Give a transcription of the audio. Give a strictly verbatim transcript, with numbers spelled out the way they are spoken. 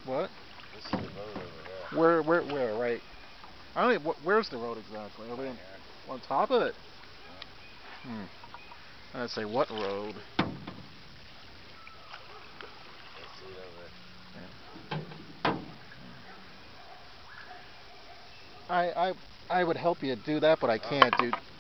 What? This is the road over here. Where, where, where, right? I don't even, wh where's the road exactly? Are we on, on top of it? Yeah. Hmm. I'd say what road? I, I, I would help you do that, but I can't, dude.